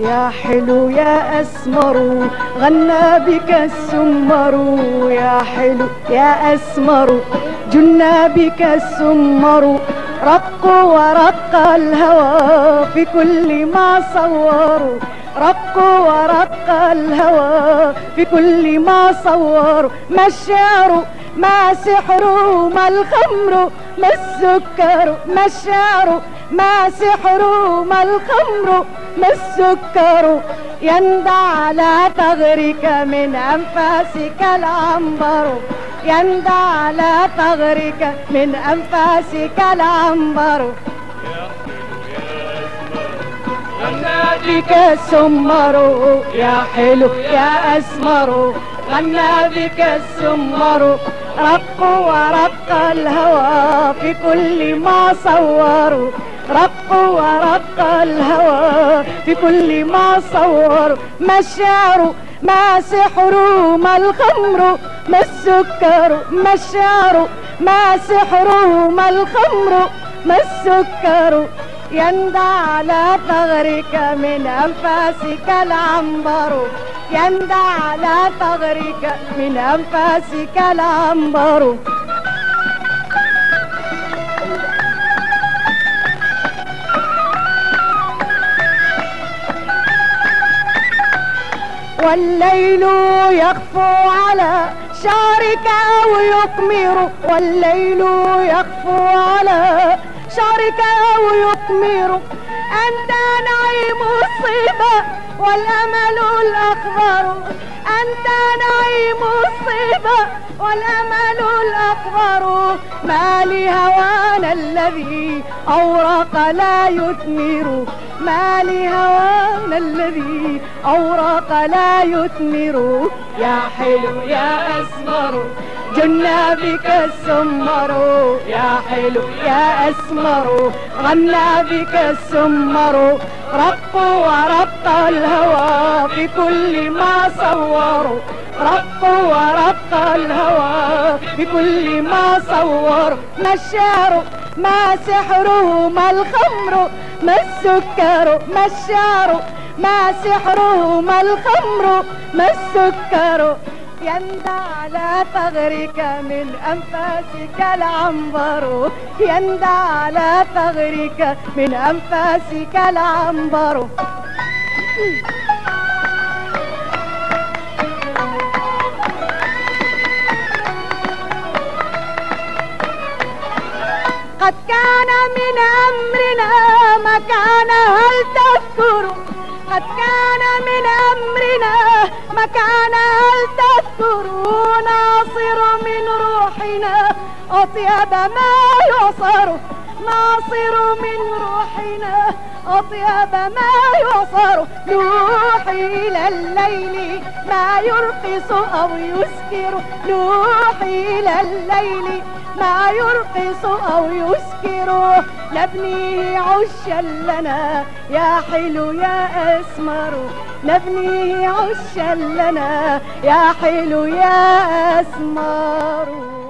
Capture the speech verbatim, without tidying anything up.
يا حلو يا أسمر غنى بك السمر، يا حلو يا أسمر جنى بك السمر، رق ورق الهوى في كل ما صوروا، رق ورق الهوى في كل ما صوروا، ما الشعر ما سحر ما الخمر ما السكر، ما الشعر ما سحر ما الخمر ما السكر، يندى على ثغرك من أنفاسك العنبر، يندى على ثغرك من أنفاسك العنبر، غنى بك السمر، يا حلو يا أسمر غنى بك السمر، رق ورق الهوى في كل ما صوروا، رق ورق الهوى في كل ما صوروا، ما الشعر ما سحر ما الخمر ما السكر، ما الشعر ما سحر ما الخمر ما السكر، يندى على ثغرك من أنفاسك العنبر، يندى على ثغرك من أنفاسك العنبر. والليل يخفو على شعرك أو يقمر، والليل يخفو على شعرك أو يقمر، أنت نعيم الصبا والأمل الأخضر، أنت نعيم الصبا والأمل الأخضر، ما لهوانا الذي أورق لا يثمر، ما لهوانا الذي أورق لا يثمر، يا حلو يا أسمر جنى بك السمر، يا حلو يا أسمر غنى بك السمر، رق ورق الهوى في كل ما صوروا، رق ورق الهوى في كل ما صوروا، ما الشعر ما سحره ما الخمر ما السكر، ما الشعر ما سحره ما الخمر ما السكر، يندى على ثغرك من أنفاسك العنبر، يندى على ثغرك من أنفاسك العنبر. قد كان من أمرنا ما كان هل تذكر، قد كان من أمرنا ما كان هل تذكر، ناصر من روحنا أطيب ما يعصر، ناصر من روحنا أطيب ما يعصر، نوحي إلى الليل ما يرقص أو يسكر، نوحي إلى الليل ما يرقص أو يسكر، نبنيه عشا لنا يا حلو يا أسمر، نبنيه عشا لنا يا حلو يا أسمر.